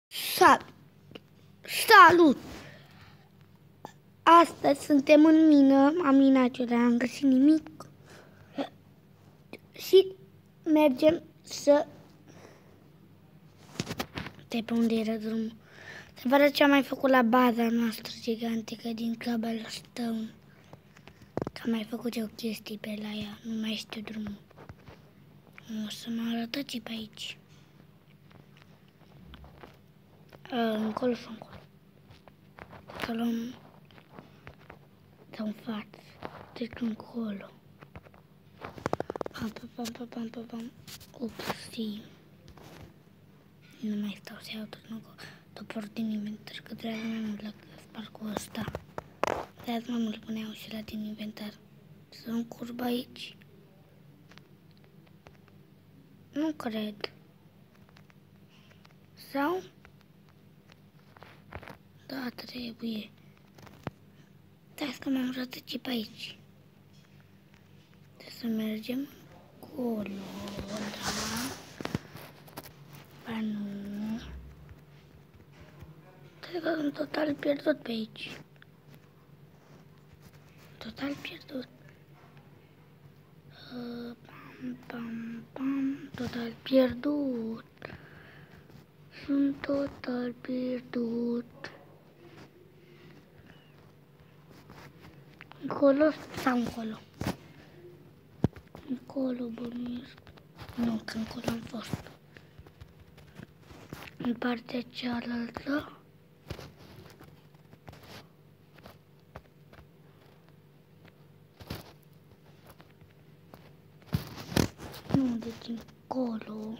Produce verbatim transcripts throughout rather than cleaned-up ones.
Sal Salut! Astăzi suntem în mină, am minat eu, dar n-am găsit nimic. Și mergem să... Stai, pe unde era drumul? Să vă arăt ce am mai făcut la baza noastră gigantică din Cobblestone. Că am mai făcut eu chestii pe la ea, nu mai știu drumul. O să mă arătați pe aici. Încolo și încolo. Să luăm... Sau în față. Deci încolo. Pam, pam, pam, pam, pam, pam, pam. Upsi. Nu mai stau să iau tot încă topor din inventar, că durează mai mult la parcul ăsta. Durează mai mult, puneau și la din inventar. Să în curba aici. Nu cred. Sau? Da, trebuie. Stai că m-am rătăcit pe aici. Trebuie să mergem acolo, da? Ba nu. Cred că sunt total pierdut pe aici. Total pierdut. Uh, pam, pam, pam. Total pierdut. Sunt total pierdut. Încolo sau încolo? Încolo, bănuiesc. Nu, că încolo am fost. În partea cealaltă. Nu, deci încolo.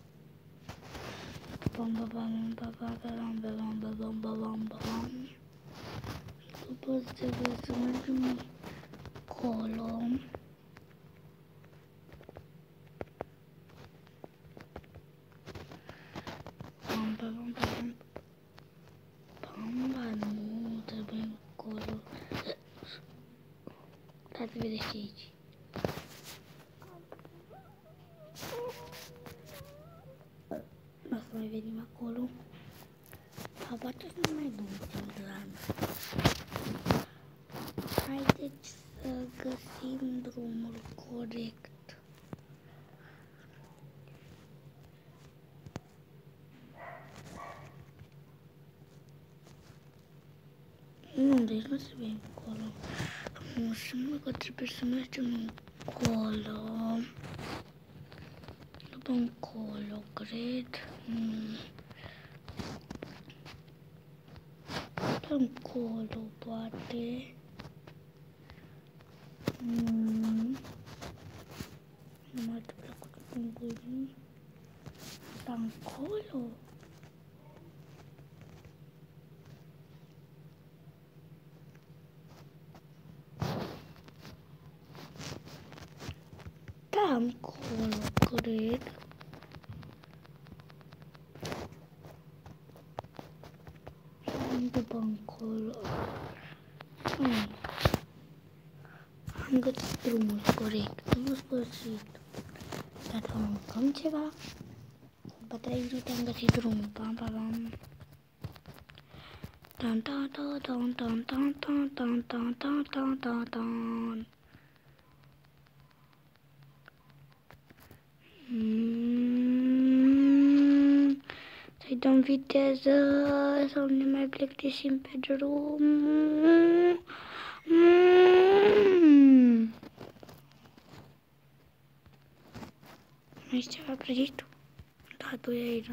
Bam, bam, bam, bam, bam, bam, bam, bam, bam, bam, bam. După trebuie să mergem acolo. Bam, bam, bam, bam, bam, nu trebuie acolo. Dar se vede și aici. O să mai venim acolo. Sau poate să nu mai ducem de la Haideți să găsim drumul corect. Nu, deci nu trebuie încolo. Nu înseamnă că trebuie să mergem încolo. După încolo, cred. Mm. Încolo, poate. Mm. Nu m-a plăcut în gândit. Dar încolo? Da, încolo, cred. După încolo. Hmm. Am găsit drumul corect. În sfârșit. Dacă mâncăm ceva, după trei minute am găsit drumul. Pam, pam, pam. Tan, tan, tan, tan, tan, tan, tan, tan, tan, tan, tan, tan. Mm. Să-i dăm viteză sau ne mai plictisim pe drum. Mm. Mai știi ceva prăjit? Da, tu e aici.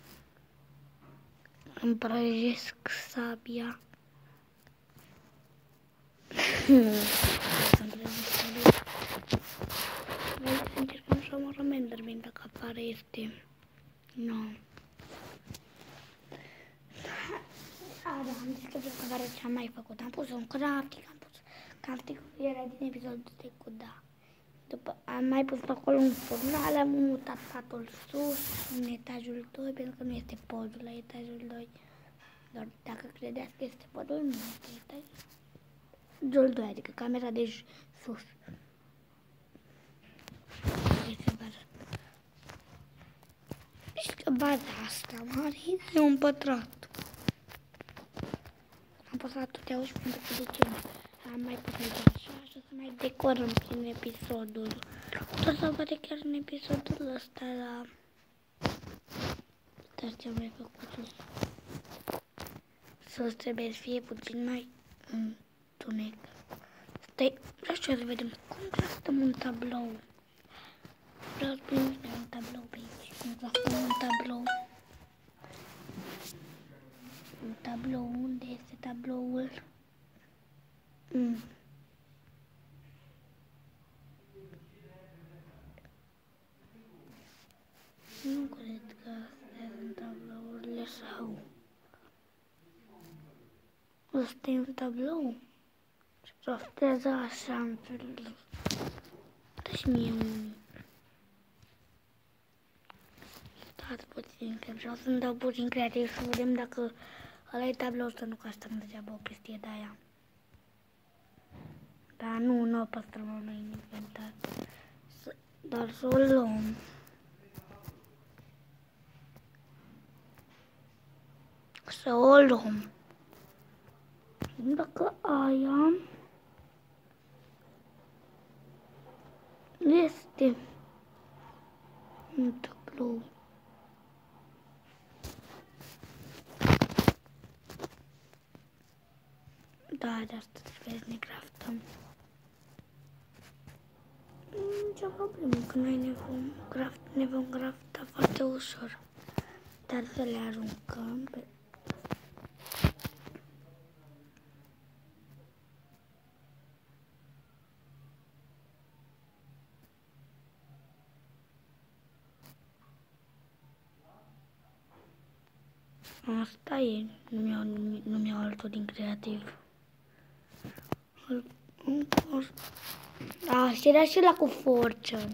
Îmi prăjesc sabia. Să-mi prăjesc sabia. Vrei să încercăm să omorăm Enderman dacă apare este... Nu. A, da, am zis că vreau să vă arăt ce am mai făcut. Am pus un crafting, am pus... Crafting era din episodul trecut, da. După am mai pus pe acolo un furnal, am mutat patul sus, în etajul doi, pentru că nu este podul la etajul doi. Doar dacă credeți că este podul, nu este etajul doi, adică camera de sus. baza asta mare e un pătrat. Am păstrat tot aici pentru că de ce nu? Am mai pus așa și o să mai decorăm prin episodul. Tot sau poate chiar în episodul ăsta la... Dar ce-am mai făcut sus. Sus trebuie să fie puțin mai întunec. Stai, vreau să vedem cum craftăm un tablou. Vreau să primim un tablou pe aici. Cum craftăm un tablou. Un tablou, unde este tabloul? Mm. Nu cred că astea sunt tablourile sau... Ăsta e un tablou. Și craftează așa în felul. Dă-și mie un... Stați puțin, că vreau să-mi dau puțin creativ să vedem dacă ăla e tablou să nu castăm degeaba o chestie de aia. Dar nu, nu o păstrăm noi în inventar. Dar să o luăm. Să o luăm. Dacă aia este un tablou. Da, de asta trebuie să ne craftăm. Nici o problemă, că noi ne vom, craft, ne vom crafta foarte ușor. Dar să le aruncăm pe... Asta e, nu mi-au nu mi-au altul din creativ. Da, și era și la cu Fortune.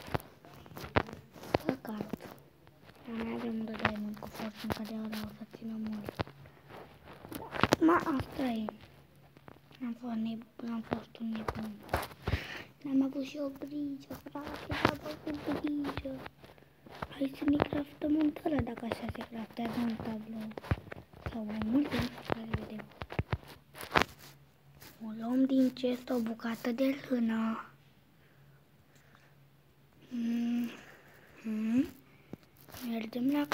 Păcat. Dar mai avem de diamond cu Fortune, care ăla o să țină mult. Ma, asta e. Am fost, nebun, am fost un nebun. N-am avut și o grijă, frate, n-am avut grijă. Hai să ne craftăm un ăla, dacă așa se craftează un tablou. Sau mai multe, nu știu care vedem. O luăm din chest o bucată de lână. Mm -hmm. Mergem la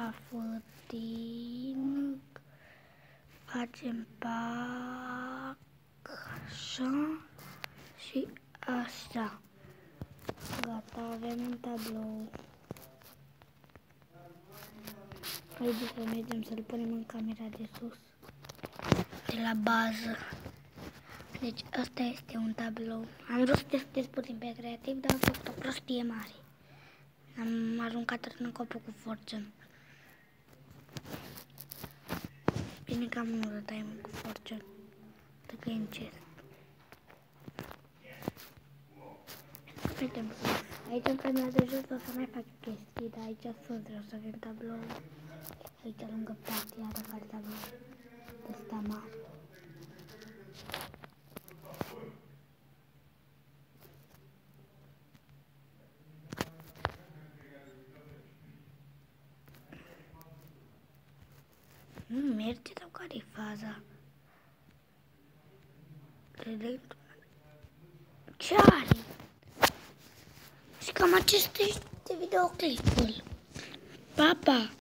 crafting. Facem pac, așa și așa. Gata, avem un tablou. Haideți să mergem să-l punem în camera de sus, de la bază. Deci asta este un tablou. Am vrut să testez puțin pe creativ, dar am făcut o prostie mare. Am aruncat în copul cu Fortune. Bine că am unul de diamond cu Fortune. Dacă e în chest. Vedem sus. Aici în camera de jos o să mai fac chestii, dar aici sus vreau să avem tablou. Aici lângă pat, iară care tablou. Ăsta mare. Nu merge sau care-i faza? Credeți? Ce are? Și cam acesta este videoclipul. Pa, pa!